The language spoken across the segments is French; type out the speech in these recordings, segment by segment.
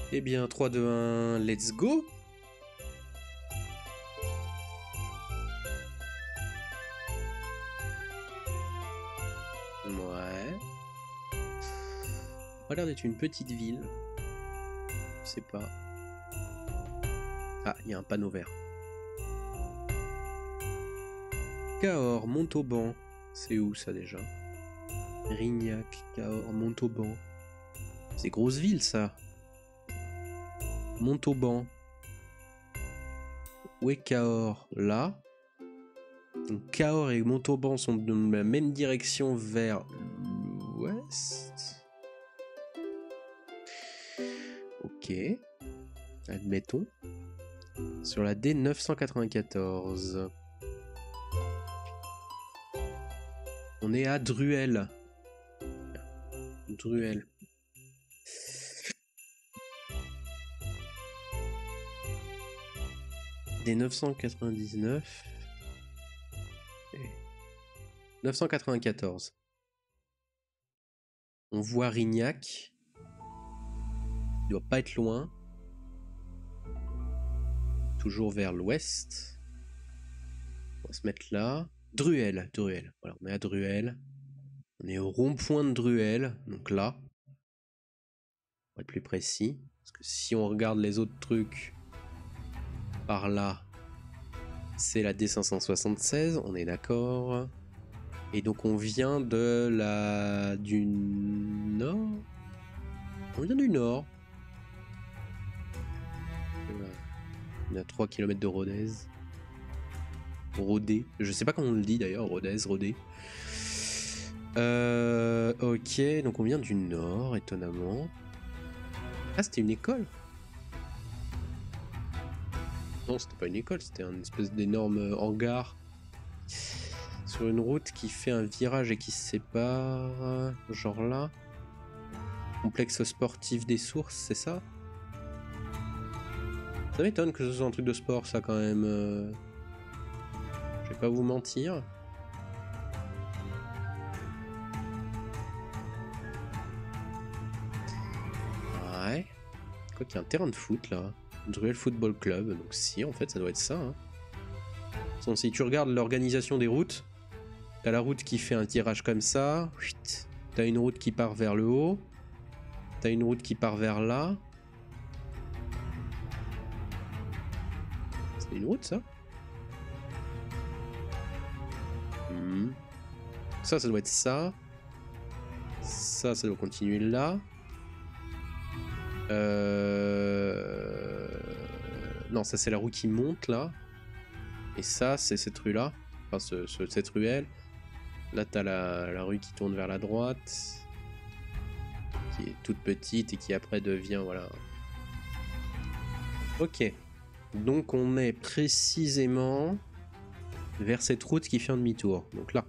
Eh bien, 3, 2, 1, let's go! Ouais. Ça a l'air d'être une petite ville. Je sais pas. Ah, il y a un panneau vert. Cahors, Montauban. C'est où ça déjà? Rignac, Cahors, Montauban. C'est grosse ville ça. Montauban. Où est Cahors? Là. Donc Cahors et Montauban sont dans la même direction vers l'ouest. Ok. Admettons. Sur la D994. On est à Druel. Druel. D999. 994. On voit Rignac. Il doit pas être loin. Toujours vers l'ouest. On va se mettre là. Druel. Druel. Voilà, on est à Druel. On est au rond-point de Druel. Donc là. Pour être plus précis. Parce que si on regarde les autres trucs par là, c'est la D576. On est d'accord. Et donc on vient de la... du nord. On vient du nord. On est à 3 km de Rodez. Rodez. Je sais pas comment on le dit d'ailleurs, Rodez, Rodez. Ok, donc on vient du nord, étonnamment. Ah, c'était une école? Non, c'était pas une école, c'était un espèce d'énorme hangar sur une route qui fait un virage et qui se sépare. Genre là. Complexe sportif des sources, c'est ça? Ça m'étonne que ce soit un truc de sport, ça, quand même. Je vais pas vous mentir. Ouais. Quoi qu'il y a un terrain de foot, là. Druel Football Club. Donc si, en fait, ça doit être ça. Hein. Donc, si tu regardes l'organisation des routes, t'as la route qui fait un tirage comme ça. T'as une route qui part vers le haut. T'as une route qui part vers là. C'est une route, ça? Ça doit être ça. Ça doit continuer là. Non, ça c'est la rue qui monte là. Et ça c'est cette rue là. Enfin cette ruelle. Là t'as la rue qui tourne vers la droite. Qui est toute petite et qui après devient voilà. Ok. Donc on est précisément vers cette route qui fait un demi-tour. Donc là.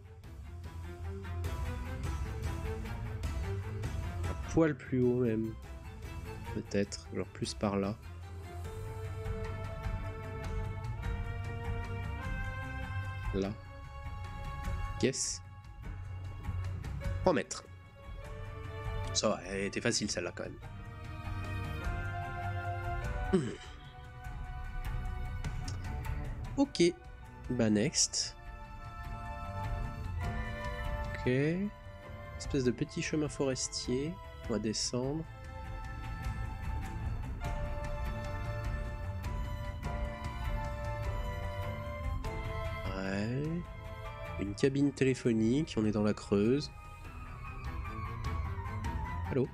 Un poil plus haut même. Peut-être. Genre plus par là. Là. Guess. 3 mètres. Ça va, elle était facile celle-là quand même. Ok. Bah next. Ok. Espèce de petit chemin forestier. On va descendre. Ouais. Une cabine téléphonique. On est dans la Creuse. Allô?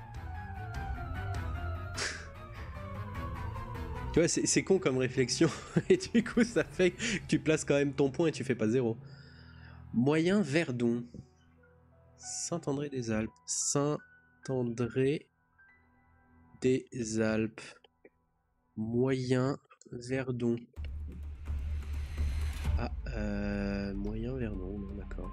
Tu vois, c'est con comme réflexion. Et du coup, ça fait que tu places quand même ton point et tu fais pas 0. Moyen Verdon. Saint-André-des-Alpes. Saint-André-des-Alpes. Moyen Verdon. Ah, Moyen Verdon, d'accord.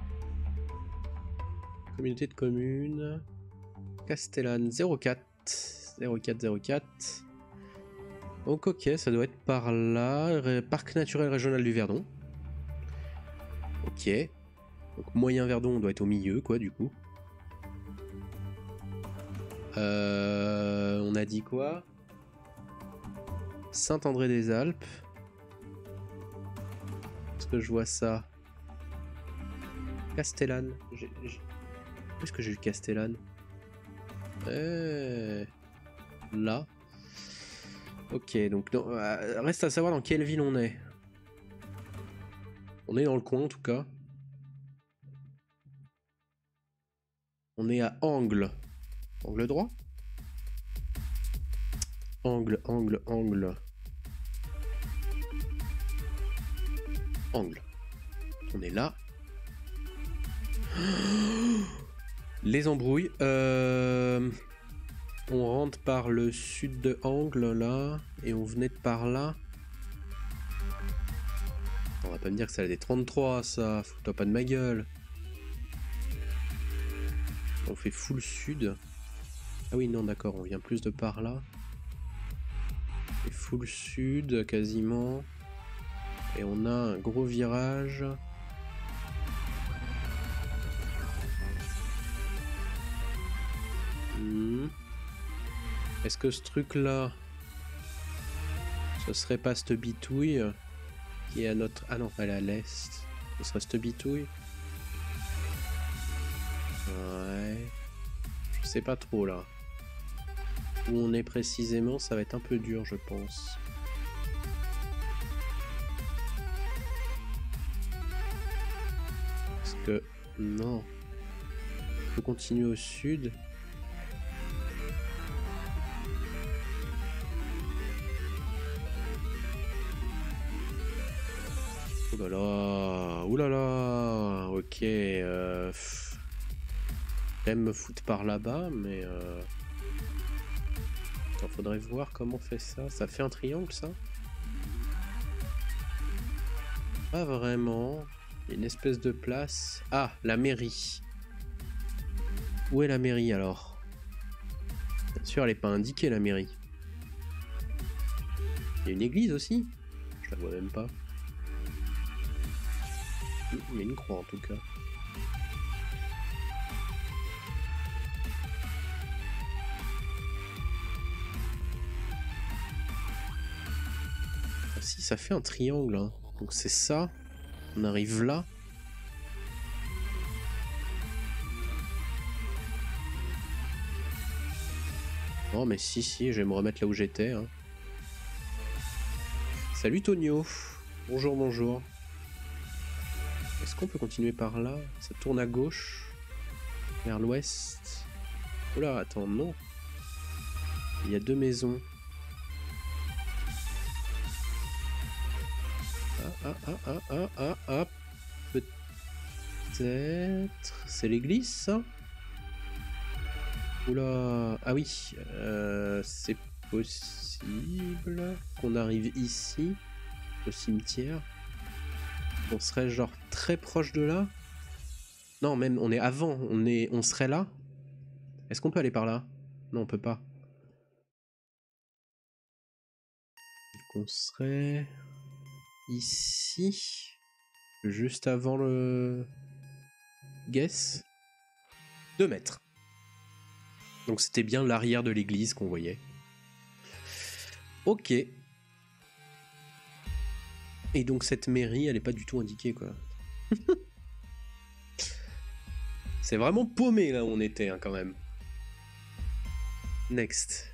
Communauté de communes. Castellane 04. 0404. Donc ok, ça doit être par là. Parc naturel régional du Verdon. Ok. Donc moyen Verdon doit être au milieu, quoi, du coup. On a dit quoi? Saint-André-des-Alpes. Est-ce que je vois ça? Castellane. Où est-ce que j'ai eu Castellane? Là. Ok, donc reste à savoir dans quelle ville on est. On est dans le coin en tout cas. On est à Angle. Angle droit? Angle. Angle. On est là. Les embrouilles. On rentre par le sud de Angle là. Et on venait de par là. On va pas me dire que c'est la D33 ça. Fous-toi pas de ma gueule. On fait full sud. Ah oui non d'accord, on vient plus de par là. Et full sud quasiment. Et on a un gros virage. Est-ce que ce truc là, ce serait pas cette bitouille qui est à notre... Ah non, elle est à l'est. Ce serait cette bitouille. Ouais. Je sais pas trop là. Où on est précisément, ça va être un peu dur je pense. Parce que... Non. Il faut continuer au sud. Oulala, ok. J'aime me foutre par là-bas, mais attends, faudrait voir comment on fait ça. Ça fait un triangle, ça? Pas vraiment. Il y a une espèce de place. Ah, la mairie. Où est la mairie alors? Bien sûr, elle n'est pas indiquée, la mairie. Il y a une église aussi? Je la vois même pas. Il y a une croix en tout cas. Ah si, ça fait un triangle. Hein. Donc c'est ça. On arrive là. Oh mais si, je vais me remettre là où j'étais. Hein. Salut Tonio. Bonjour. Est-ce qu'on peut continuer par là? Ça tourne à gauche. Vers l'ouest. Oula, attends, non. Il y a deux maisons. Ah. Peut-être... C'est l'église, ça? Oula... Ah oui. C'est possible qu'on arrive ici, au cimetière. On serait genre très proche de là. Non, même on est avant, on serait là. Est-ce qu'on peut aller par là? Non, on peut pas. Donc on serait ici, juste avant le guess. 2 mètres. Donc c'était bien l'arrière de l'église qu'on voyait. Ok. Et donc cette mairie, elle est pas du tout indiquée, quoi. C'est vraiment paumé là où on était, hein, quand même. Next.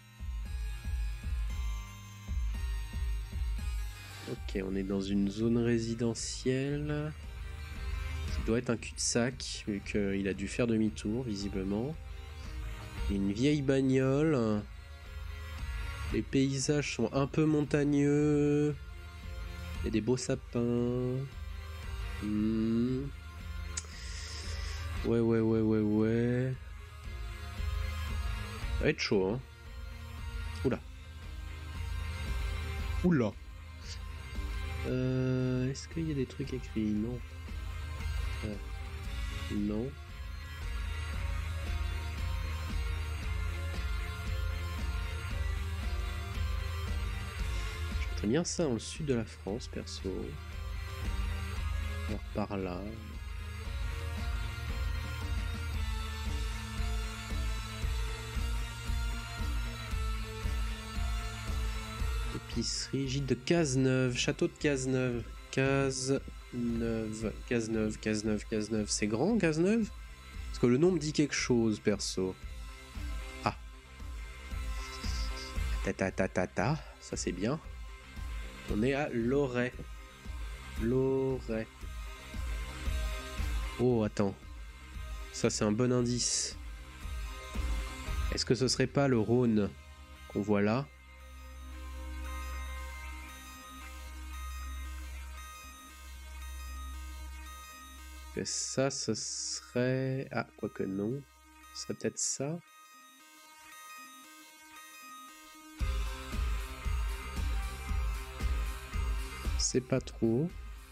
Ok, on est dans une zone résidentielle. Ça doit être un cul-de-sac, vu qu'il a dû faire demi-tour, visiblement. Une vieille bagnole. Les paysages sont un peu montagneux. Il y a des beaux sapins. Ouais. Ça va être chaud, hein. Oula. Est-ce qu'il y a des trucs écrits? Non. Non. J'aimerais bien ça dans le sud de la France, perso. Alors par là. Épicerie, gîte de Cazeneuve, château de Cazeneuve. Cazeneuve. C'est grand, Cazeneuve? Parce que le nom me dit quelque chose, perso. Ah. Ta. Ça, c'est bien. On est à Loret. Loret. Oh, attends. Ça, c'est un bon indice. Est-ce que ce serait pas le Rhône qu'on voit là? Que ça, ce serait... Ah, quoique non. Ce serait peut-être ça. C'est pas trop.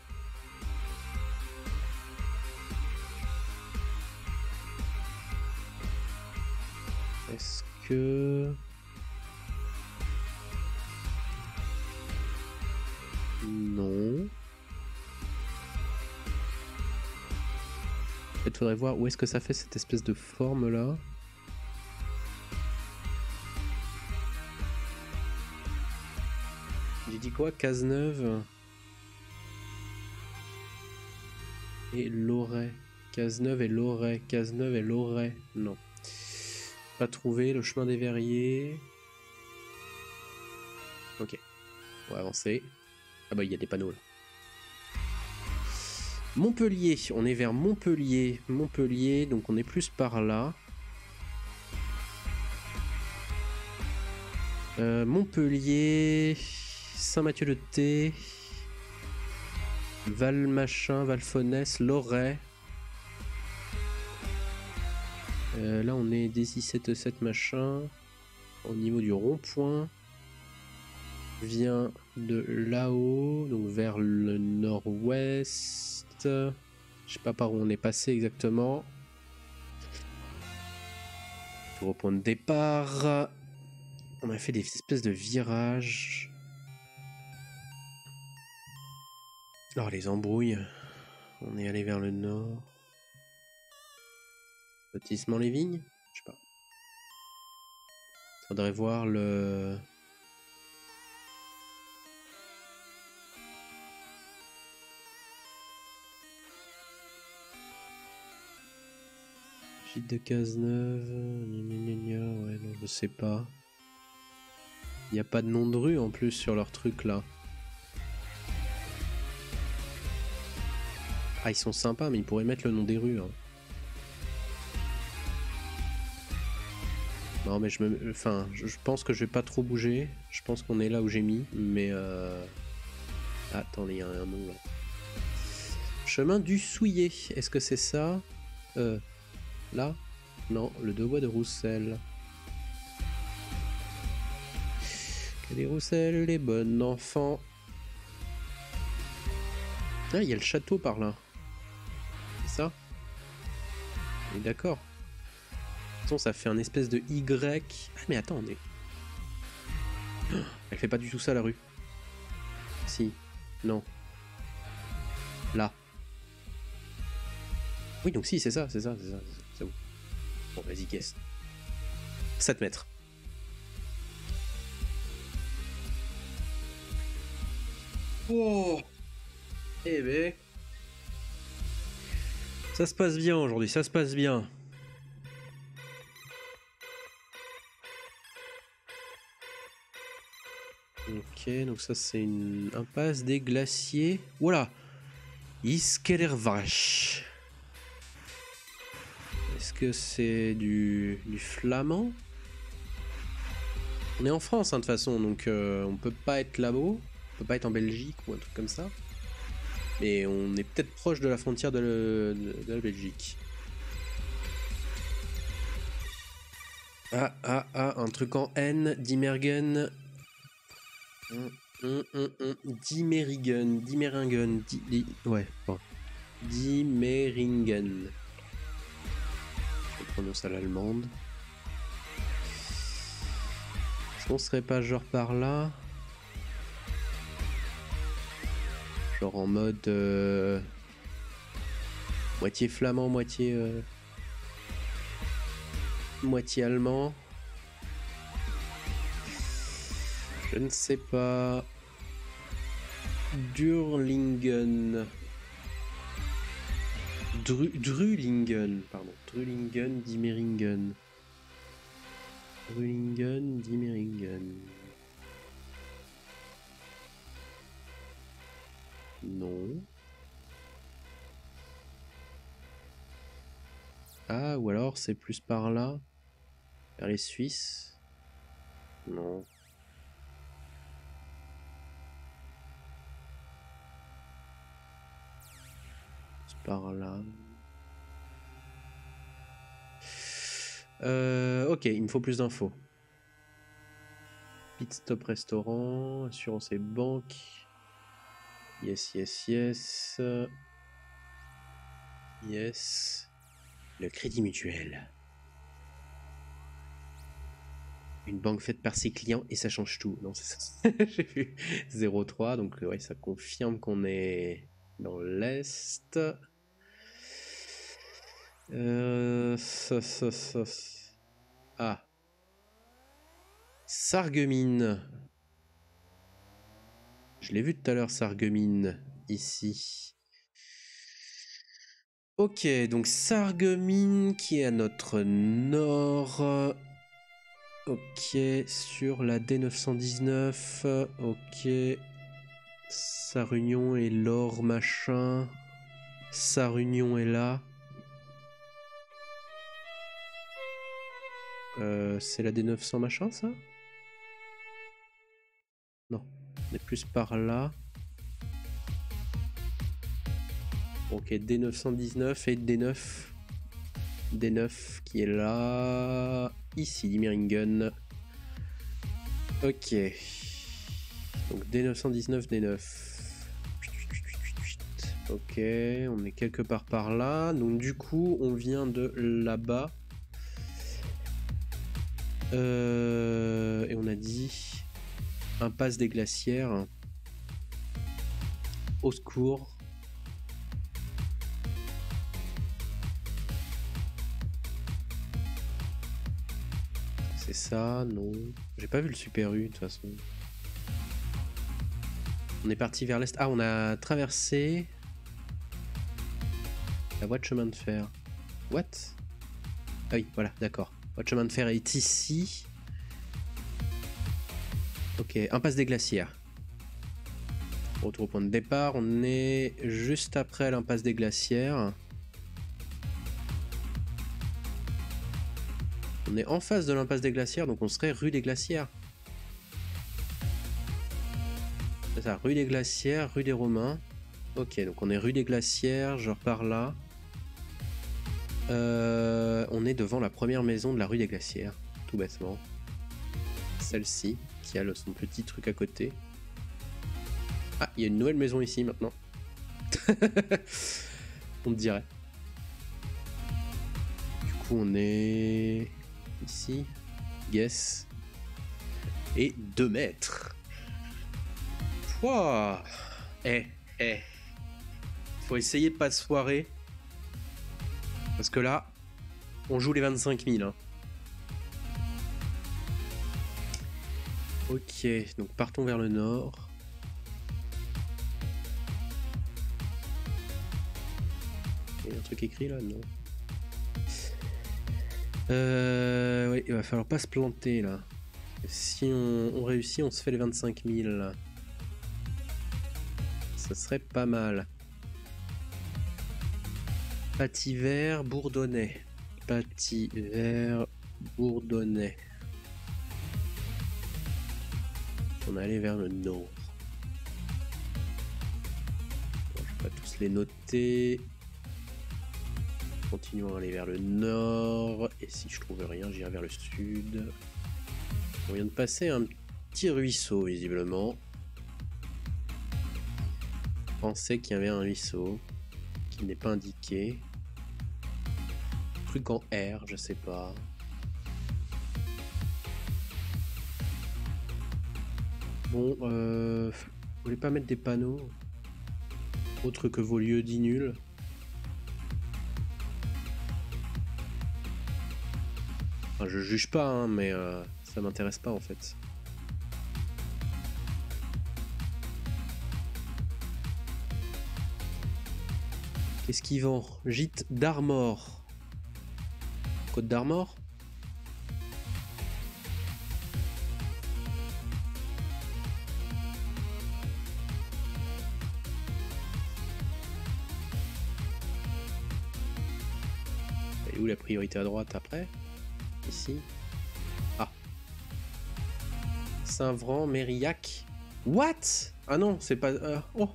Est-ce que... Non. Peut-être faudrait voir où est-ce que ça fait cette espèce de forme là. J'ai dit quoi? Cazeneuve et Loret. Cazeneuve et Loret. Cazeneuve et Loret. Non. Pas trouvé. Le chemin des Verriers. Ok. On va avancer. Ah bah il y a des panneaux là. Montpellier, on est vers Montpellier. Montpellier, donc on est plus par là. Montpellier, Saint-Mathieu-de-Thé, Valmachin, Valfonès, Loret. Là on est des 677 machin. Au niveau du rond-point. Vient de là-haut, donc vers le nord-ouest. Je sais pas par où on est passé exactement. Tour au point de départ. On a fait des espèces de virages. Alors les embrouilles. On est allé vers le nord. Lotissement les Vignes? Je sais pas. Faudrait voir le... Gîte de Cazeneuve, ouais, non, je sais pas. Il n'y a pas de nom de rue en plus sur leur truc là. Ah, ils sont sympas, mais ils pourraient mettre le nom des rues. Hein. Non, mais je pense que je vais pas trop bouger. Je pense qu'on est là où j'ai mis, mais attendez, il y a un nom là. Chemin du Souillet, est-ce que c'est ça? Là? Non, le Devois de Roussel. Les Roussel, les bons enfants. Ah, il y a le château par là. C'est ça? On est d'accord. Attends, ça fait un espèce de Y. Ah, mais attendez. Elle fait pas du tout ça, la rue. Si. Non. Là. Oui, donc si, c'est ça. C'est bon. Bon, vas-y, guess. 7 mètres. Oh! Eh ben... Ça se passe bien aujourd'hui, ça se passe bien. Ok, donc ça c'est une impasse des glaciers. Voilà! Iskelervash. Est-ce que c'est du flamand? On est en France, hein, de toute façon, donc on peut pas être là-bas. On peut pas être en Belgique ou un truc comme ça. Mais on est peut-être proche de la frontière de la Belgique. Un truc en N, Dimmergen. Dimmeringen. Ouais, bon. Dimmeringen. Je prononce à l'allemande. Est-ce qu'on serait pas genre par là? Genre en mode moitié flamand, moitié allemand. Je ne sais pas. Durlingen. Drulingen, pardon. Drulingen, Diemeringen. Drulingen, Diemeringen. Non. Ah, ou alors c'est plus par là. Vers les Suisses. Non. C'est par là. Ok, il me faut plus d'infos. Pit stop restaurant, assurance et banque. Yes, yes, yes. Yes. Le crédit mutuel. Une banque faite par ses clients et ça change tout. Non, c'est ça. J'ai vu 0,3, donc ouais, ça confirme qu'on est dans l'Est. Ah. Sarreguemines. Je l'ai vu tout à l'heure, Sarreguemines, ici. Ok, donc Sarreguemines qui est à notre nord. Ok, sur la D919. Ok. Sarre-Union et l'or machin. Sarre-Union est là. C'est la D900 machin, ça? Non, on est plus par là. Ok, D919 et D9. D9 qui est là. Ici, Diemeringen. Ok. Donc D919, D9. Ok, on est quelque part par là. Donc du coup, on vient de là-bas. Et on a dit impasse des glacières. Au secours. C'est ça, non. J'ai pas vu le Super U de toute façon. On est parti vers l'est. Ah, on a traversé la voie de chemin de fer. What? Ah oui, voilà, d'accord. La voie de chemin de fer est ici. Ok, impasse des glacières. Retour au point de départ. On est juste après l'impasse des glacières. On est en face de l'impasse des glacières, donc on serait rue des Glacières. C'est ça, rue des Glacières, rue des Romains. Ok, donc on est rue des Glacières, je repars là. On est devant la première maison de la rue des Glacières, tout bêtement. Celle-ci, qui a son petit truc à côté. Ah, il y a une nouvelle maison ici maintenant. On dirait. Du coup, on est ici. Yes. Et 2 mètres. Wow. Faut essayer de pas se foirer. Parce que là, on joue les 25 000. Hein. Ok, donc partons vers le nord. Il y a un truc écrit là? Non. Oui, il va falloir pas se planter là. Si on réussit, on se fait les 25 000. Là. Ça serait pas mal. Pativert, Bourdonnais. Pativert, Bourdonnais. On est allé vers le nord. Bon, je vais pas tous les noter. Continuons à aller vers le nord. Et si je trouve rien, j'irai vers le sud. On vient de passer un petit ruisseau, visiblement. Je pensais qu'il y avait un ruisseau qui n'est pas indiqué. Truc en R, je sais pas. Bon, vous voulez pas mettre des panneaux autres que vos lieux dits nuls? Enfin, je juge pas, hein, mais ça m'intéresse pas en fait. Qu'est-ce qu'il vend? Gîte d'Armor. Côte d'Armor? Et où la priorité à droite après? Ici. Ah. Saint-Vran, Mérillac. What? Ah non, c'est pas... oh.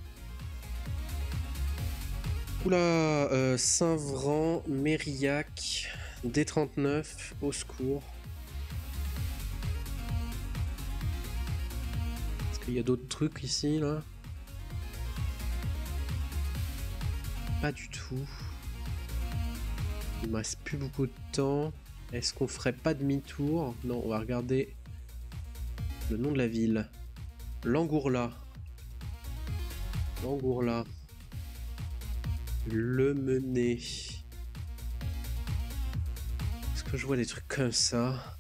Oula, Saint-Vran, Mérillac, D39, au secours. Est-ce qu'il y a d'autres trucs ici, là? Pas du tout. Il me reste plus beaucoup de temps. Est-ce qu'on ferait pas demi-tour? Non, on va regarder le nom de la ville. Langourla. Langourla. Le Mené. Est-ce que je vois des trucs comme ça?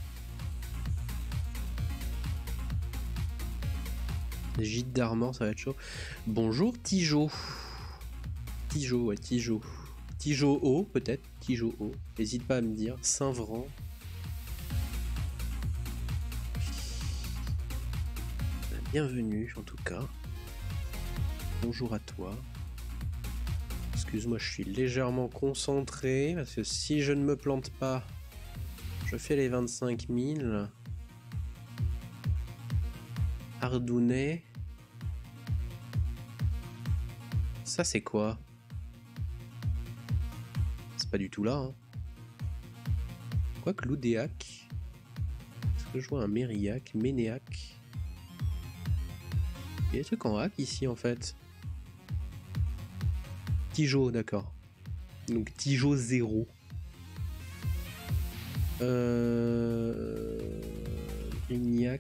Des gîtes d'Armor, ça va être chaud. Bonjour Tijo. Tijo, ouais, Tijo. Tijo haut, peut-être. Tijo haut. N'hésite pas à me dire. Saint-Vran. Bienvenue, en tout cas. Bonjour à toi. Excuse-moi, je suis légèrement concentré, parce que si je ne me plante pas, je fais les 25 000. Ardounet. Ça, c'est quoi? C'est pas du tout là. Hein. Quoique Loudéac. Est-ce que je vois un Mérillac, Ménéac? Il y a des trucs en hack ici, en fait. Tijo, d'accord. Donc Tijo 0. Mérillac.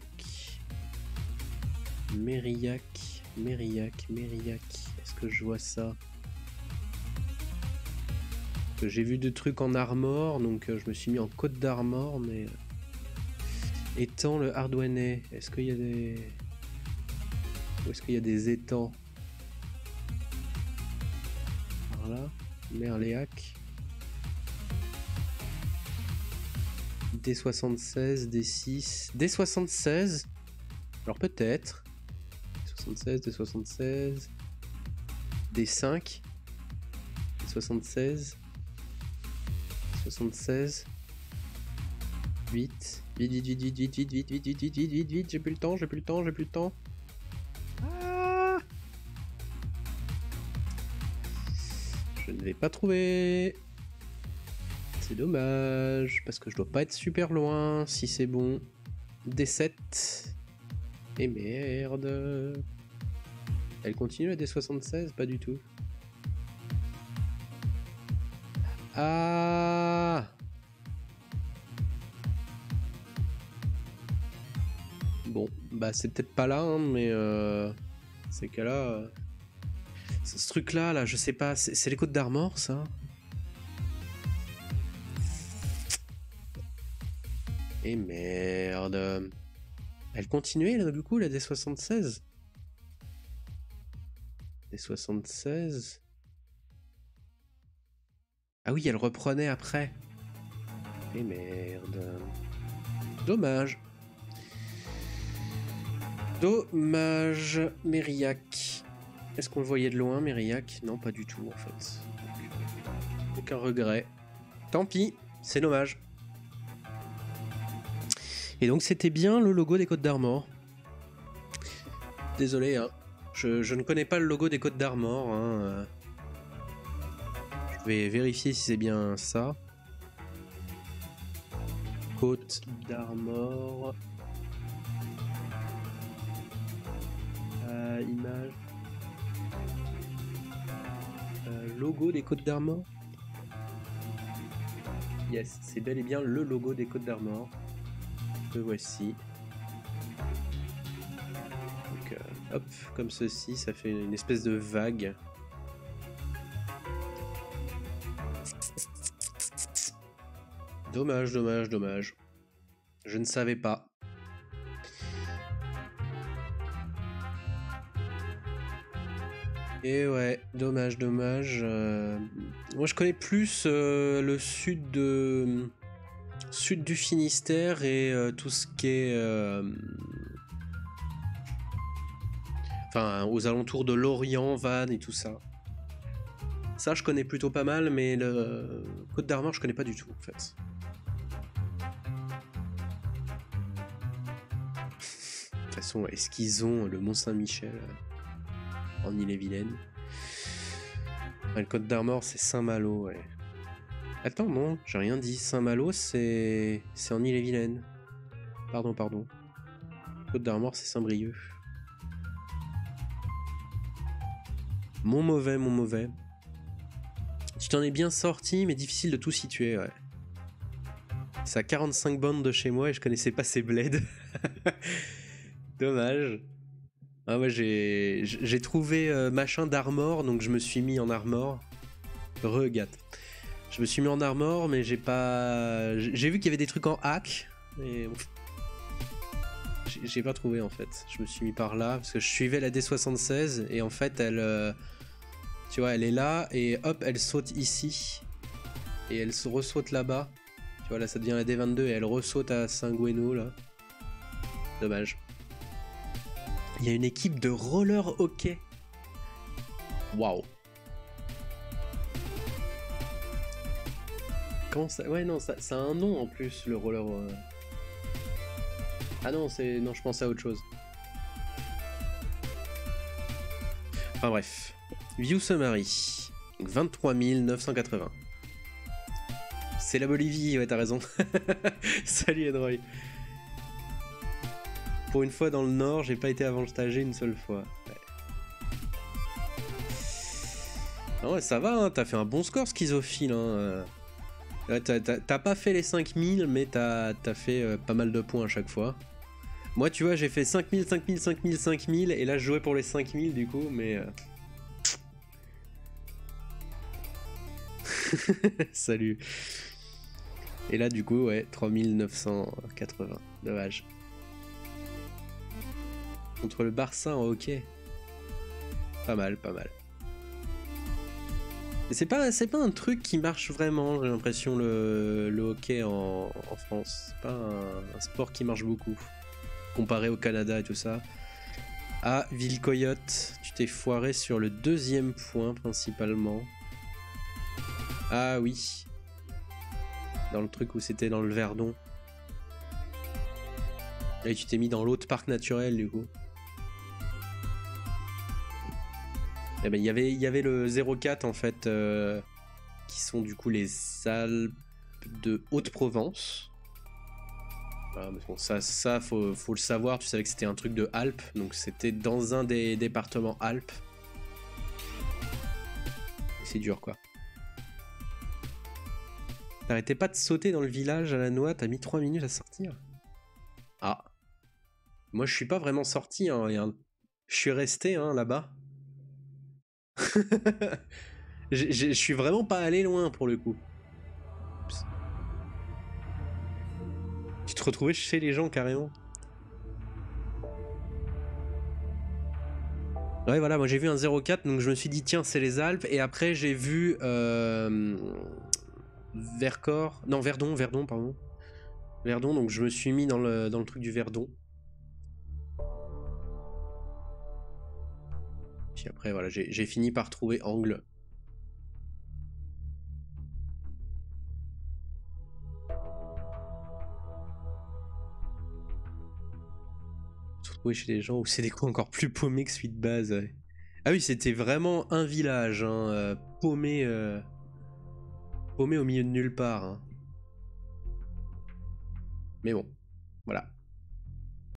Mérillac. Mérillac. Mérillac. Est-ce que je vois ça? J'ai vu des trucs en Armor, donc je me suis mis en Côte d'Armor, mais... Étang le Ardouanais. Est-ce qu'il y a des... Où est-ce qu'il y a des étangs? Par là. Merléac. D76, D6... D76? Alors peut-être. D76, D76... D5... D76... 76... 8... Vite, vite, vite, vite, vite, vite, vite, vite, vite, vite, vite, vite, vite, j'ai plus le temps, j'ai plus le temps, j'ai plus le temps. Ah, je ne vais pas trouver. C'est dommage, parce que je dois pas être super loin, si c'est bon. D7. Et merde. Elle continue la D76? Pas du tout. Ah, bon, bah c'est peut-être pas là, hein, mais ces cas-là... ce truc-là, là, je sais pas, c'est les Côtes d'Armor, ça? Et merde. Elle continuait, là, du coup, la D76? D76... Ah oui, elle reprenait après. Et merde. Dommage. Dommage. Mérillac. Est-ce qu'on le voyait de loin, Mérillac? Non, pas du tout, en fait. Donc, aucun regret. Tant pis, c'est dommage. Et donc, c'était bien le logo des Côtes d'Armor. Désolé, hein. Je ne connais pas le logo des Côtes d'Armor. Hein. Je vais vérifier si c'est bien ça. Côtes d'Armor. Image. Logo des Côtes d'Armor. Yes, c'est bel et bien le logo des Côtes d'Armor. Le voici. Donc, hop, comme ceci, ça fait une espèce de vague. Dommage, dommage, dommage. Je ne savais pas. Et ouais, dommage, dommage. Moi, je connais plus le sud du Finistère et tout ce qui est... Enfin, aux alentours de Lorient, Vannes et tout ça. Ça, je connais plutôt pas mal, mais le Côte d'Armor, je connais pas du tout, en fait. De toute façon, est-ce qu'ils ont le Mont-Saint-Michel en Ille-et-Vilaine? Le Côte d'Armor, c'est Saint-Malo, ouais. Attends, non, j'ai rien dit. Saint-Malo, c'est en Ille-et-Vilaine. Pardon. Côte d'Armor, c'est Saint-Brieuc. Mon mauvais. Tu t'en es bien sorti, mais difficile de tout situer, ouais. C'est à 45 bandes de chez moi et je connaissais pas ces bleds. Dommage. Ah ouais, j'ai trouvé machin d'armor, donc je me suis mis en armor. Regarde. Je me suis mis en armor, mais j'ai pas... J'ai vu qu'il y avait des trucs en hack, mais... J'ai pas trouvé, en fait. Je me suis mis par là, parce que je suivais la D76, et en fait, elle... tu vois, elle est là, et hop, elle saute ici. Et elle se ressaute là-bas. Tu vois, là, ça devient la D22, et elle ressaute à Saint-Goueno, là. Dommage. Il y a une équipe de roller hockey. Waouh. Comment ça... Ouais, non, ça a un nom en plus, le roller. Ah non, c'est... Non, je pensais à autre chose. Enfin bref. View Summary. 23 980. C'est la Bolivie, ouais, t'as raison. Salut Edroy. Pour une fois dans le nord, j'ai pas été avantagé une seule fois. Ouais. Ah ouais, ça va, hein, t'as fait un bon score schizophile. Hein. T'as pas fait les 5000, mais t'as fait pas mal de points à chaque fois. Moi, tu vois, j'ai fait 5000, 5000, 5000, 5000, et là, je jouais pour les 5000 du coup, mais... Salut. Et là, du coup, ouais, 3980. Dommage. Contre le Barça en hockey. Pas mal, pas mal. C'est pas un truc qui marche vraiment, j'ai l'impression, le hockey en France. C'est pas un sport qui marche beaucoup. Comparé au Canada et tout ça. Ah, Villecoyote, tu t'es foiré sur le deuxième point principalement. Ah oui. Dans le truc où c'était dans le Verdon. Et tu t'es mis dans l'autre parc naturel du coup. Eh ben, il y avait le 04 en fait, qui sont du coup les Alpes de Haute-Provence. Voilà, mais bon, ça faut le savoir, tu savais que c'était un truc de Alpes, donc c'était dans un des départements Alpes. C'est dur quoi. T'arrêtais pas de sauter dans le village à la noix, t'as mis 3 minutes à sortir. Ah. Moi je suis pas vraiment sorti, hein, regarde. Je suis resté hein, là-bas. Je suis vraiment pas allé loin pour le coup. Psst. Tu te retrouvais chez les gens carrément. Ouais voilà, moi j'ai vu un 04 donc je me suis dit tiens c'est les Alpes et après j'ai vu Vercors, non Verdon pardon. Verdon donc je me suis mis dans le truc du Verdon. Puis après voilà j'ai fini par trouver Angle. Chez des gens où c'est des coups encore plus paumés que celui de base. Ouais. Ah oui, c'était vraiment un village, hein, paumé au milieu de nulle part. Hein. Mais bon, voilà.